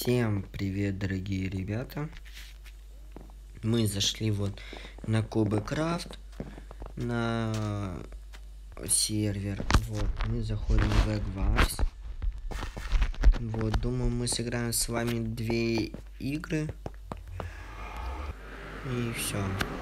Всем привет, дорогие ребята. Мы зашли вот на Кубикрафт, на сервер. Вот, мы заходим в Eggwars. Вот, думаю, мы сыграем с вами 2 игры. И все.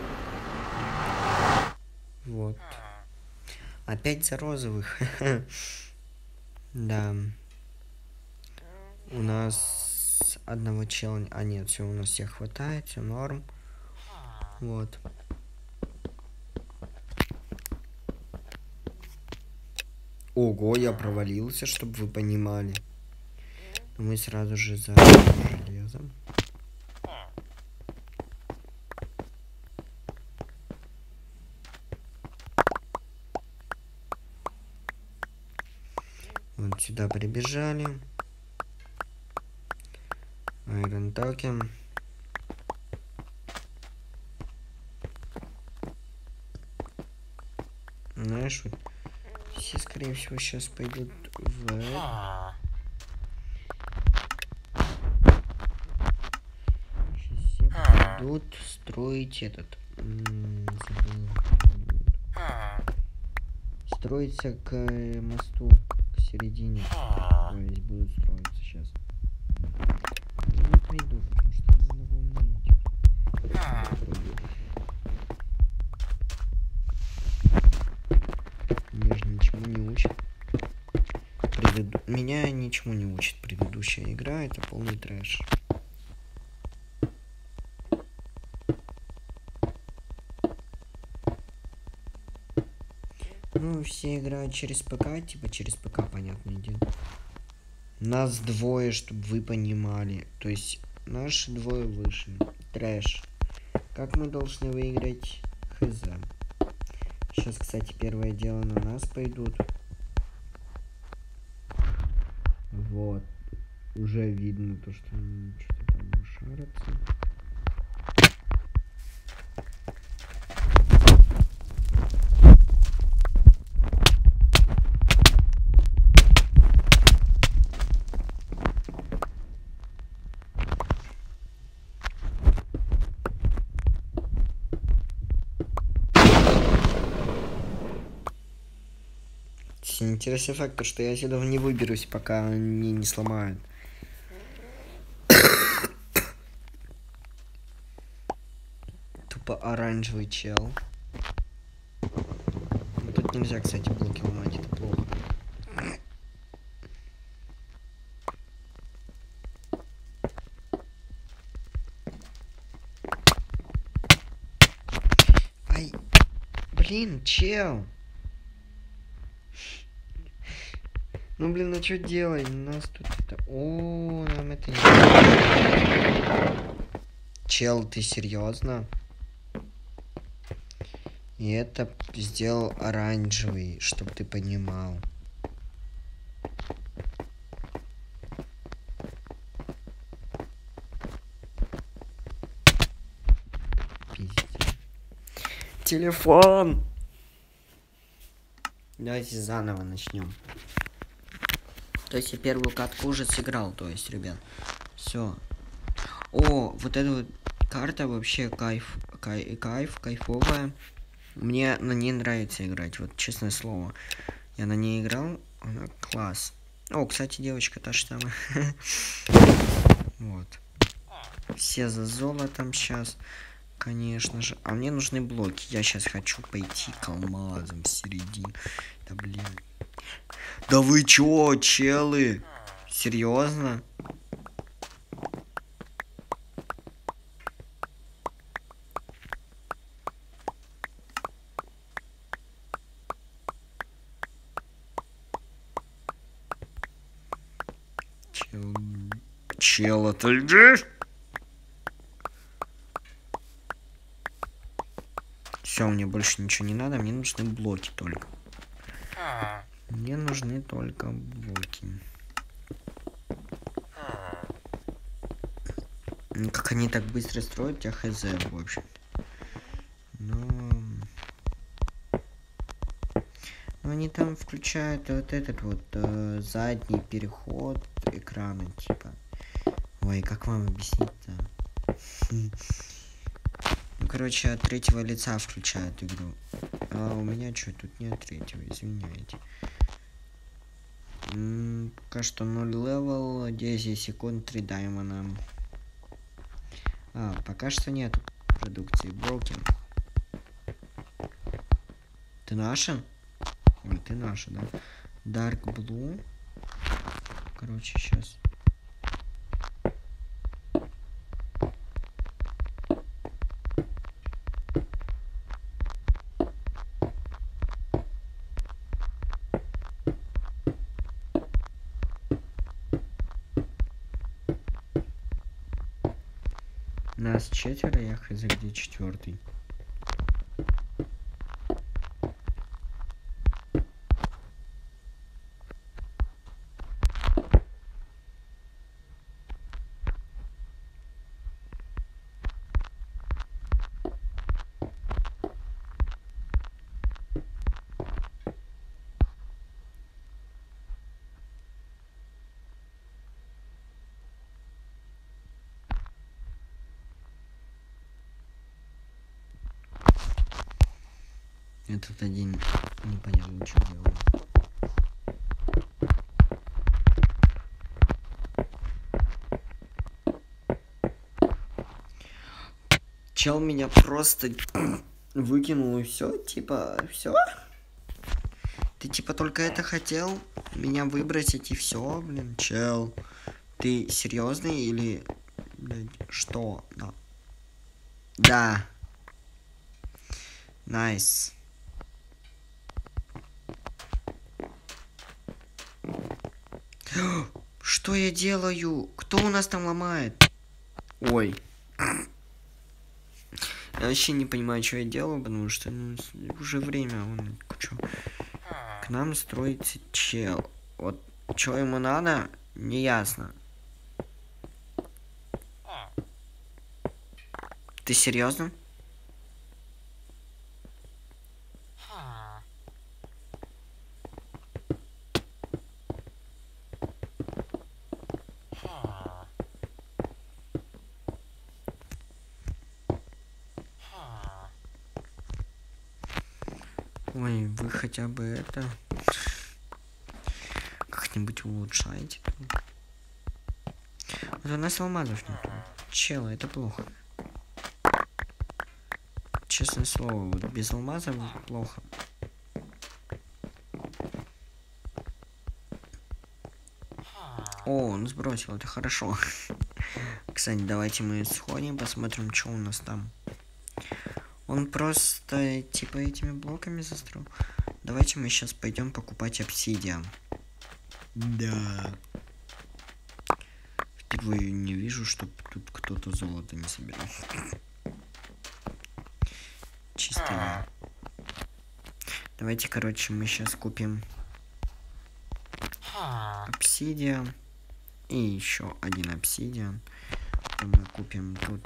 Вот. Опять за розовых. Да. У нас одного чела... А нет, все, у нас всех хватает, все норм. Вот. Ого, я провалился, чтобы вы понимали. Мы сразу же за железом. Вот сюда прибежали. Iron Token. Знаешь, вот все, скорее всего, сейчас пойдут в... Сейчас все пойдут строить этот... забыл. Строиться к мосту, к середине. То есть будут строиться сейчас. Я не пойду, потому что надо умнеть. Меня же ничему не учит. Меня ничему не учит предыдущая игра, это полный трэш. Ну, все играют через ПК, типа через ПК, понятное дело. Нас двое, чтобы вы понимали. То есть наши двое выше. Трэш. Как мы должны выиграть? Хз. Сейчас, кстати, первое дело на нас пойдут. Вот. Уже видно то, что они что-то там шарятся. Интересный факт, что я отсюда не выберусь, пока они не сломают. Тупо оранжевый чел. Но тут нельзя, кстати, блоки ломать, это плохо. Ай, блин, чел. Ну, блин, а что делать? У нас тут это... О, нам это не... Чел, ты серьезно? И это сделал оранжевый, чтобы ты понимал. Пиздец. Телефон! Давайте заново начнем. То есть я первую катку уже сыграл, то есть, ребят. Все. О, вот эта вот карта вообще кайфовая. Мне на ней нравится играть, вот честное слово. Я на ней играл, она класс. О, кстати, девочка та же самая. Вот. Все за золотом сейчас, конечно же. А мне нужны блоки. Я сейчас хочу пойти к алмазам в середину. Да блин. Да вы чё, челы? Серьезно? Чел, отойди! Все, мне больше ничего не надо, мне нужны блоки только. Мне нужны только блоки. Как они так быстро строят, я хз, в общем. Но они там включают вот этот вот задний переход экрана, типа. Ой, как вам объяснить-то? Ну, короче, от третьего лица включают игру. А у меня что, тут нет третьего, извиняйте. Пока что 0 левел, 10 секунд, 3 даймона. Пока что нет продукции. Broken. Ты наша? Ой, ты наша, да? Dark Blue. Короче, сейчас. Нас 4, я хз где 4. Этот один непонятно, что делает. Чел меня просто выкинул и все, типа, все. Ты типа только это хотел меня выбросить и все, блин, чел. Ты серьезный или, блядь, что? Да. Найс. Что я делаю? Кто у нас там ломает? Ой. Я вообще не понимаю, что я делаю, потому что уже время. К нам строится чел. Вот что ему надо, не ясно. Ты серьезно? Ой, вы хотя бы это как-нибудь улучшаете. Вот у нас алмазов нету. Чела, это плохо. Честное слово, вот без алмазов плохо. О, он сбросил, это хорошо. Кстати, давайте мы сходим, посмотрим, что у нас там. Он просто типа этими блоками застроил. Давайте мы сейчас пойдем покупать обсидиан. Да. Впервые не вижу, чтобы тут кто-то золото не собирал. Чисто я. Давайте, короче, мы сейчас купим обсидиан. И еще один обсидиан. Потом мы купим тут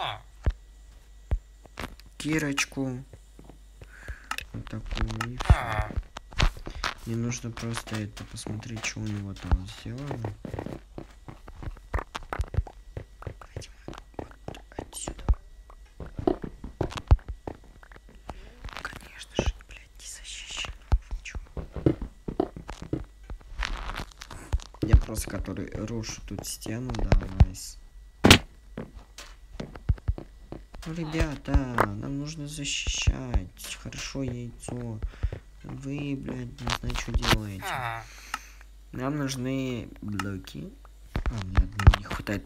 кирочку. Вот такую. И всё. Мне нужно просто это посмотреть, что у него там сделано. Давайте мы вот отсюда. Конечно же, блядь, не защищено. Я просто который рушу тут стену, да, найс. Ну, ребята, нам нужно защищать. Хорошо, яйцо. Вы, блядь, не знаю, что делаете. Нам нужны блоки. Мне одного не хватает.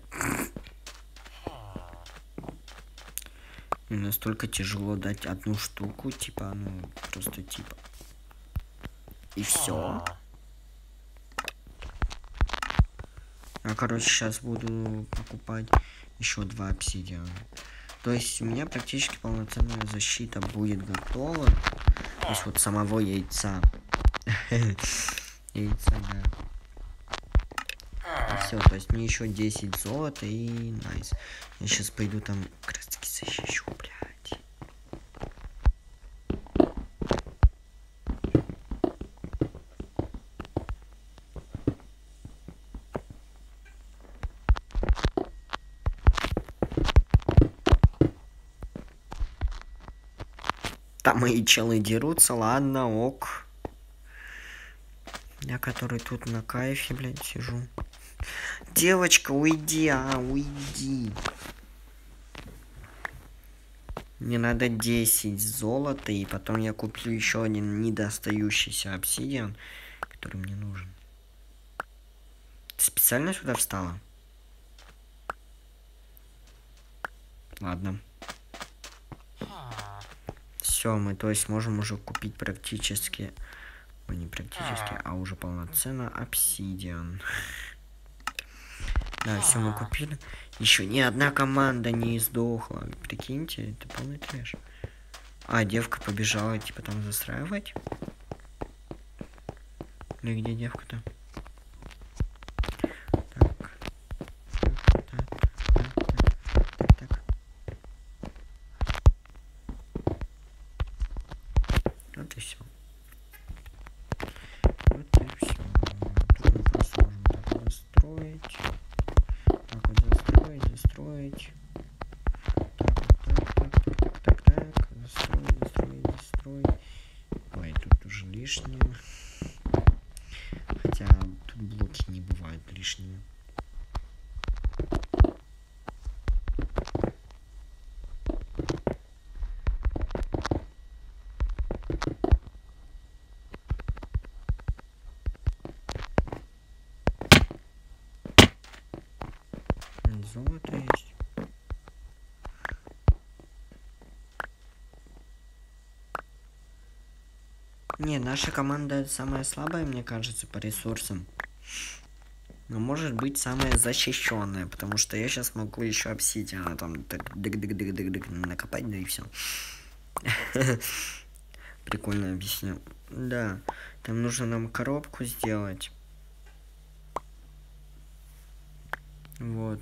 Мне настолько тяжело дать одну штуку, типа, ну, просто типа. И все. Короче, сейчас буду покупать еще 2 обсидиана. То есть у меня практически полноценная защита будет готова. То есть вот самого яйца. Яйца, да. И все, то есть мне еще 10 золота и найс. Я сейчас пойду там как раз таки защищу, блядь. Там мои челы дерутся, ладно, ок. Я, который тут на кайфе, блядь, сижу. Девочка, уйди, уйди. Мне надо 10 золота, и потом я куплю еще один недостающийся обсидиан, который мне нужен. Ты специально сюда встала? Ладно. Все, мы, то есть, можем уже купить практически... Ну, не практически, а уже полноценно обсидиан. Да, все мы купили. Еще ни одна команда не сдохла. Прикиньте, это полный трэш. А, девка побежала, типа, там застраивать? Или где девка-то? Так. Вот и все. Вот и все. Тут мы просто можем так застроить. Так вот застроить. Так. Застроить. Ой, тут уже лишнее. Хотя тут блоки не бывают лишними. Золото есть. Не, наша команда самая слабая, мне кажется, по ресурсам. Но может быть самая защищенная, потому что я сейчас могу еще обсидиана там накопать, да и все. Прикольно объясню. Да, там нужно нам коробку сделать. Вот.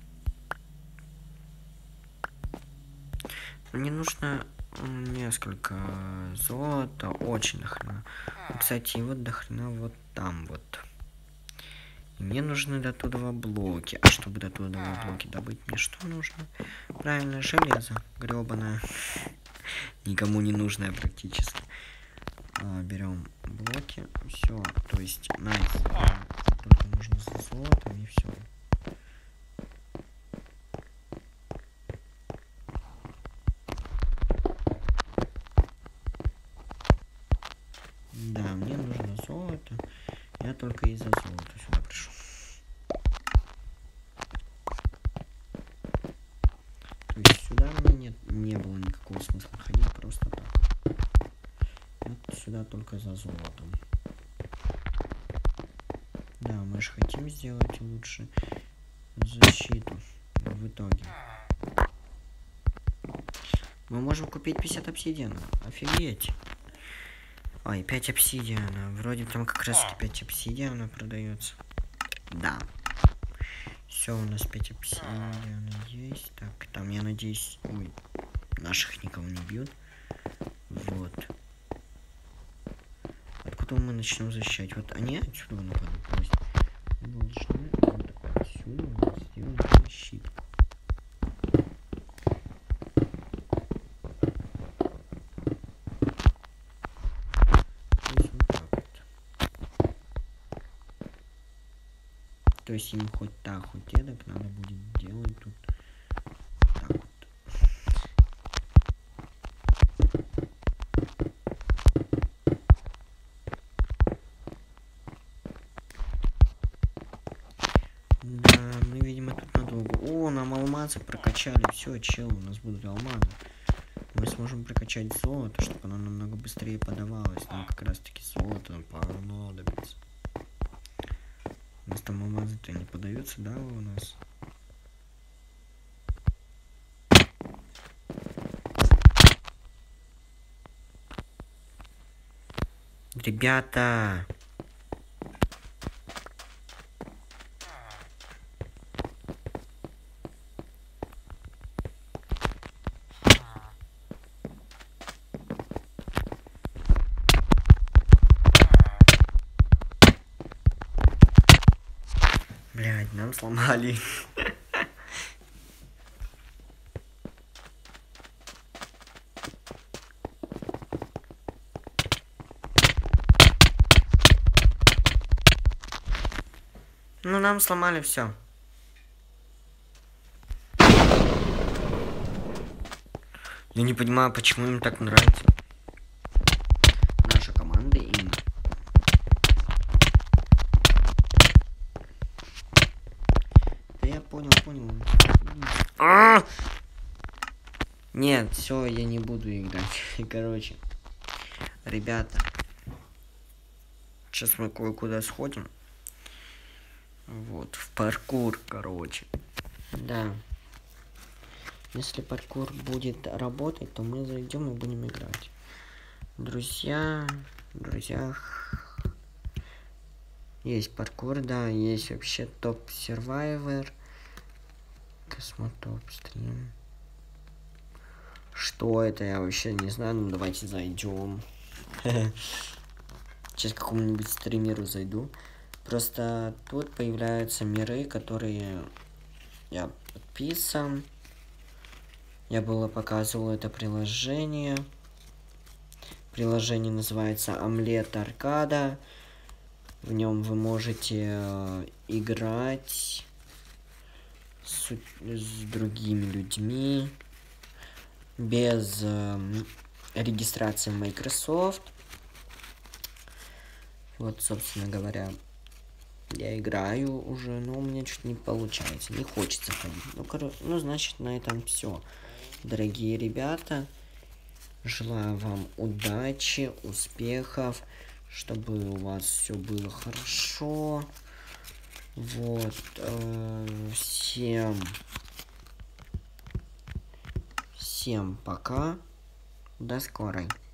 Мне нужно несколько золота, очень дохрена. Кстати, вот дохрена вот там вот. И мне нужны до туда блоки. А чтобы до туда блоки добыть, мне что нужно? Правильно, железо. Гребаное. Никому не нужное практически. Берем блоки. Все. То есть, найс. Только нужно за золотом и все. Да, мне нужно золото. Я только из-за золота сюда пришел. То есть сюда мне не было никакого смысла ходить просто так. Вот сюда только за золотом. Да, мы же хотим сделать лучше защиту в итоге. Мы можем купить 50 обсидиана. Офигеть. Ой, 5 обсидиана. Вроде там как раз 5 обсидиана продается. Да. Все, у нас 5 обсидиана есть. Так, там, я надеюсь... Ой, наших никого не бьют. Вот. Откуда мы начнем защищать? Вот они отсюда нападут. То есть мы должны вот отсюда сделать защиту. То есть им хоть так, хоть эдак надо будет делать тут так вот. Да, мы, видимо, тут надолго. О, нам алмазы прокачали. Все, чел, у нас будут алмазы. Мы сможем прокачать золото, чтобы оно намного быстрее подавалось. Нам как раз таки золото понадобится. У нас там алмазы-то не подаются, да, у нас? Ребята! Блядь, нам сломали. Ну, нам сломали все. Я не понимаю, почему им так нравится. Наша команда им. Да я понял. Нет, все, я не буду играть. Короче, ребята, сейчас мы кое-куда сходим. Вот, в паркур, короче. Да. Если паркур будет работать, то мы зайдем и будем играть. Друзья. Есть паркур, да, есть вообще топ сервайвер. Космотоп стрим. Что это, я вообще не знаю, ну давайте зайдем. Сейчас к какому-нибудь стримеру зайду. Просто тут появляются миры, которые я подписан. Я было показывал это приложение. Приложение называется Омлет Аркада. В нем вы можете играть с другими людьми без регистрации в Microsoft. Вот, собственно говоря, я играю уже, но у меня чуть не получается, не хочется ходить. Ну, значит, на этом все. Дорогие ребята, желаю вам удачи, успехов, чтобы у вас все было хорошо. Вот, всем пока, до скорой.